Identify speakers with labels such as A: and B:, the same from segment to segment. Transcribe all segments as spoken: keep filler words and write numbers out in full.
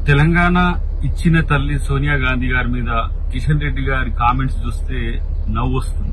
A: తెలంగాణ ఇచ్చిన తల్లి సోనియా గాంధీ గారి మీద కిషన్ రెడ్డి గారి కామెంట్స్ చూస్తే నవ్వు వస్తుంది.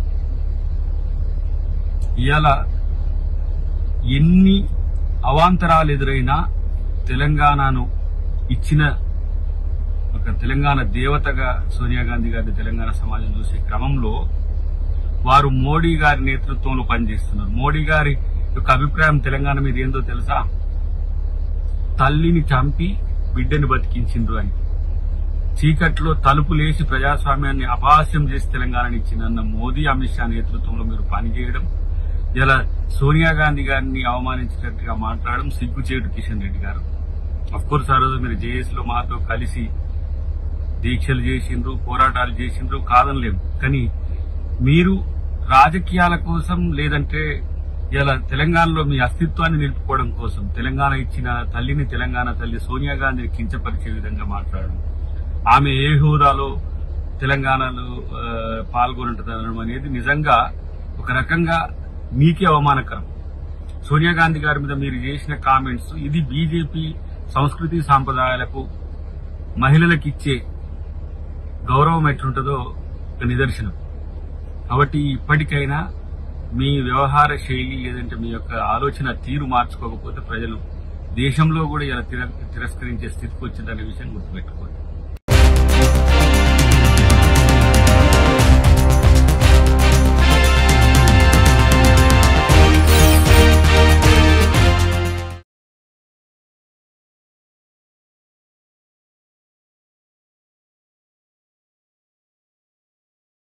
A: ఇవాళ ఎన్ని అవాంతరాలు ఎదురైనా తెలంగాణను ఇచ్చిన ఒక తెలంగాణ దేవతగా సోనియా గాంధీ గారిని తెలంగాణ సమాజం చూసే క్రమంలో వారు మోడీ గారి నేతృత్వంలో పనిచేస్తున్నారు. మోడీ గారి యొక్క అభిప్రాయం తెలంగాణ మీద ఏందో తెలుసా? తల్లిని చంపి బిడ్డని బతికించిండ్రు అని. చీకట్లో తలుపులేసి ప్రజాస్వామ్యాన్ని అపహాస్యం చేసి తెలంగాణని ఇచ్చిన మోదీ అమిత్ షా నేతృత్వంలో మీరు పనిచేయడం, ఇలా సోనియా గాంధీ గారిని అవమానించినట్టుగా మాట్లాడడం సిగ్గుచేటు కిషన్ రెడ్డి గారు. అఫ్కోర్స్ ఆ రోజు మీరు జేఏసీలో మాతో కలిసి దీక్షలు చేసిండ్రు, పోరాటాలు చేసిండ్రు, కాదనలేము. కానీ మీరు రాజకీయాల కోసం లేదంటే ఇలా తెలంగాణలో మీ అస్తిత్వాన్ని నిలుపుకోవడం కోసం తెలంగాణ ఇచ్చిన తల్లిని, తెలంగాణ తల్లి సోనియా గాంధీని కించపరిచే విధంగా మాట్లాడడం, ఆమె ఏ హోదాలో తెలంగాణలో పాల్గొంటుందనడం అనేది నిజంగా ఒక రకంగా మీకే అవమానకరం. సోనియా గాంధీ గారి మీద మీరు చేసిన కామెంట్స్ ఇది బీజేపీ సంస్కృతి సాంప్రదాయాలకు మహిళలకు ఇచ్చే గౌరవం ఎట్లుంటుందో ఒక నిదర్శనం. కాబట్టి ఇప్పటికైనా మీ వ్యవహార శైలి లేదంటే మీ యొక్క ఆలోచన తీరు మార్చుకోకపోతే ప్రజలు దేశంలో కూడా ఇలా తిరస్కరించే స్థితికి వచ్చిందనే విషయం గుర్తుపెట్టుకోండి.